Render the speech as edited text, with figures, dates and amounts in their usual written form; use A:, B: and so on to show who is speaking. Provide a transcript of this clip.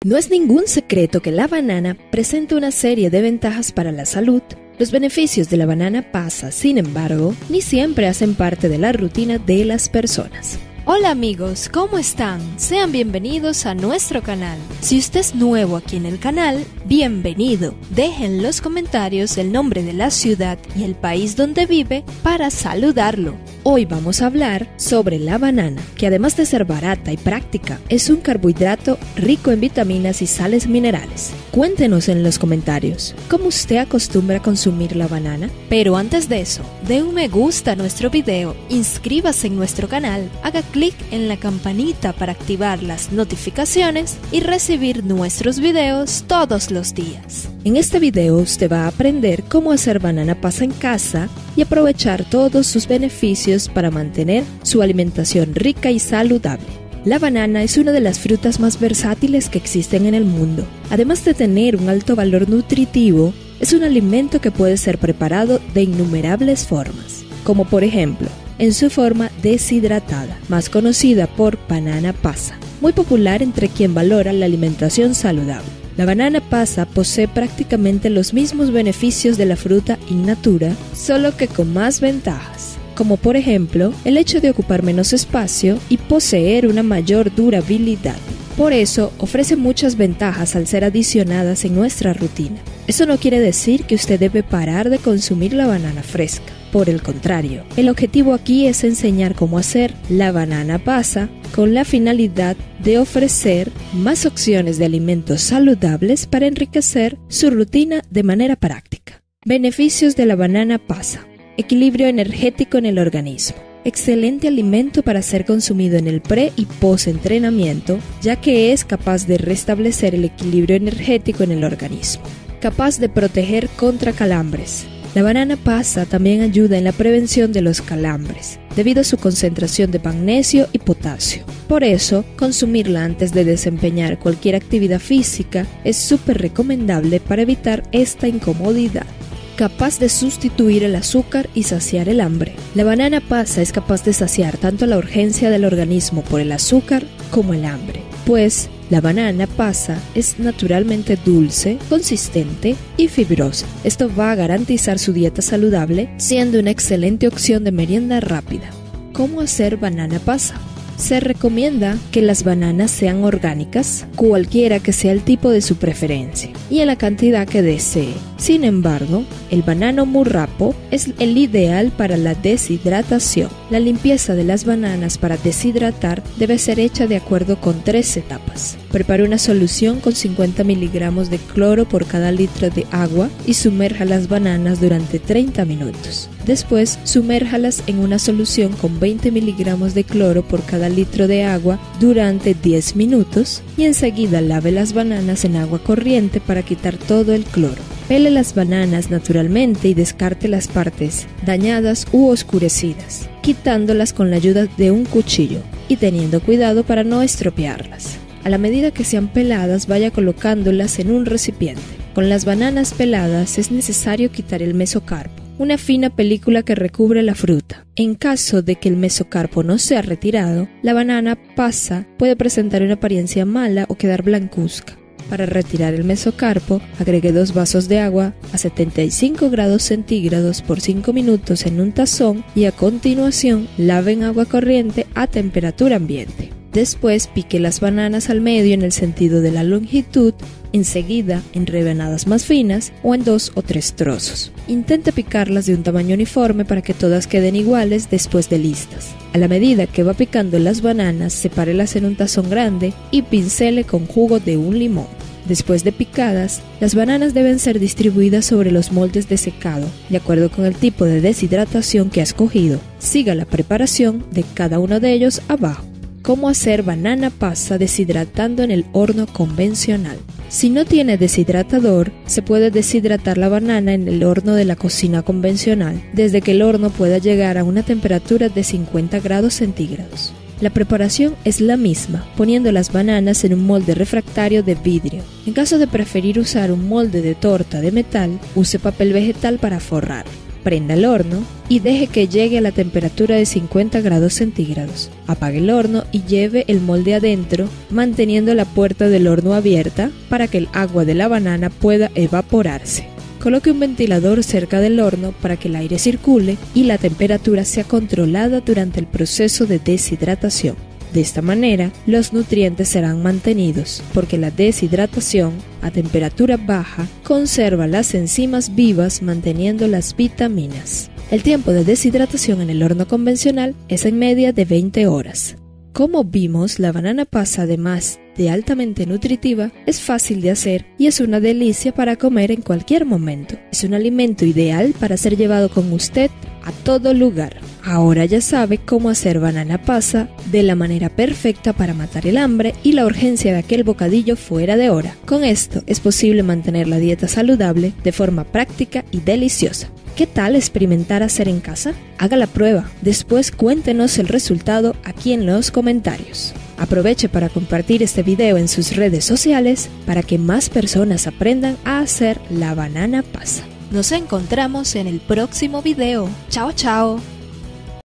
A: No es ningún secreto que la banana presenta una serie de ventajas para la salud. Los beneficios de la banana pasa, sin embargo, ni siempre hacen parte de la rutina de las personas.
B: Hola amigos, ¿cómo están? Sean bienvenidos a nuestro canal. Si usted es nuevo aquí en el canal, bienvenido. Dejen en los comentarios el nombre de la ciudad y el país donde vive para saludarlo.
A: Hoy vamos a hablar sobre la banana, que además de ser barata y práctica, es un carbohidrato rico en vitaminas y sales minerales. Cuéntenos en los comentarios, ¿cómo usted acostumbra a consumir la banana?
B: Pero antes de eso, dé un me gusta a nuestro video, inscríbase en nuestro canal, haga clic en la campanita para activar las notificaciones y recibir nuestros videos todos los días.
A: En este video usted va a aprender cómo hacer banana pasa en casa y aprovechar todos sus beneficios para mantener su alimentación rica y saludable. La banana es una de las frutas más versátiles que existen en el mundo. Además de tener un alto valor nutritivo, es un alimento que puede ser preparado de innumerables formas, como por ejemplo, en su forma deshidratada, más conocida por banana pasa, muy popular entre quien valora la alimentación saludable. La banana pasa posee prácticamente los mismos beneficios de la fruta in natura, solo que con más ventajas, como por ejemplo el hecho de ocupar menos espacio y poseer una mayor durabilidad. Por eso ofrece muchas ventajas al ser adicionadas en nuestra rutina. Eso no quiere decir que usted debe parar de consumir la banana fresca. Por el contrario, el objetivo aquí es enseñar cómo hacer la banana pasa con la finalidad de ofrecer más opciones de alimentos saludables para enriquecer su rutina de manera práctica. Beneficios de la banana pasa. Equilibrio energético en el organismo. Excelente alimento para ser consumido en el pre- y post-entrenamiento, ya que es capaz de restablecer el equilibrio energético en el organismo. Capaz de proteger contra calambres. La banana pasa también ayuda en la prevención de los calambres, debido a su concentración de magnesio y potasio. Por eso, consumirla antes de desempeñar cualquier actividad física es súper recomendable para evitar esta incomodidad. Capaz de sustituir el azúcar y saciar el hambre. La banana pasa es capaz de saciar tanto la urgencia del organismo por el azúcar como el hambre, pues la banana pasa es naturalmente dulce, consistente y fibrosa. Esto va a garantizar su dieta saludable, siendo una excelente opción de merienda rápida. ¿Cómo hacer banana pasa? Se recomienda que las bananas sean orgánicas, cualquiera que sea el tipo de su preferencia, y en la cantidad que desee. Sin embargo, el banano murrapo es el ideal para la deshidratación. La limpieza de las bananas para deshidratar debe ser hecha de acuerdo con 3 etapas. Prepare una solución con 50 miligramos de cloro por cada litro de agua y sumerja las bananas durante 30 minutos. Después, sumérjalas en una solución con 20 miligramos de cloro por cada litro de agua durante 10 minutos y enseguida lave las bananas en agua corriente para quitar todo el cloro. Pele las bananas naturalmente y descarte las partes dañadas u oscurecidas, quitándolas con la ayuda de un cuchillo y teniendo cuidado para no estropearlas. A la medida que sean peladas, vaya colocándolas en un recipiente. Con las bananas peladas es necesario quitar el mesocarpo, una fina película que recubre la fruta. En caso de que el mesocarpo no sea retirado, la banana pasa puede presentar una apariencia mala o quedar blancuzca. Para retirar el mesocarpo, agregue 2 vasos de agua a 75 grados centígrados por 5 minutos en un tazón y a continuación lave en agua corriente a temperatura ambiente. Después pique las bananas al medio en el sentido de la longitud, enseguida en rebanadas más finas o en 2 o 3 trozos. Intente picarlas de un tamaño uniforme para que todas queden iguales después de listas. A la medida que va picando las bananas, sepárelas en un tazón grande y pincele con jugo de un limón. Después de picadas, las bananas deben ser distribuidas sobre los moldes de secado, de acuerdo con el tipo de deshidratación que ha escogido. Siga la preparación de cada uno de ellos abajo. ¿Cómo hacer banana pasa deshidratando en el horno convencional? Si no tiene deshidratador, se puede deshidratar la banana en el horno de la cocina convencional, desde que el horno pueda llegar a una temperatura de 50 grados centígrados. La preparación es la misma, poniendo las bananas en un molde refractario de vidrio. En caso de preferir usar un molde de torta de metal, use papel vegetal para forrar. Prenda el horno y deje que llegue a la temperatura de 50 grados centígrados. Apague el horno y lleve el molde adentro, manteniendo la puerta del horno abierta para que el agua de la banana pueda evaporarse. Coloque un ventilador cerca del horno para que el aire circule y la temperatura sea controlada durante el proceso de deshidratación. De esta manera, los nutrientes serán mantenidos, porque la deshidratación a temperatura baja conserva las enzimas vivas manteniendo las vitaminas. El tiempo de deshidratación en el horno convencional es en media de 20 horas. Como vimos, la banana pasa, además de altamente nutritiva, es fácil de hacer y es una delicia para comer en cualquier momento. Es un alimento ideal para ser llevado con usted a todo lugar. Ahora ya sabe cómo hacer banana pasa de la manera perfecta para matar el hambre y la urgencia de aquel bocadillo fuera de hora. Con esto es posible mantener la dieta saludable de forma práctica y deliciosa. ¿Qué tal experimentar hacer en casa? Haga la prueba. Después cuéntenos el resultado aquí en los comentarios. Aproveche para compartir este video en sus redes sociales para que más personas aprendan a hacer la banana pasa.
B: Nos encontramos en el próximo video. Chao, chao.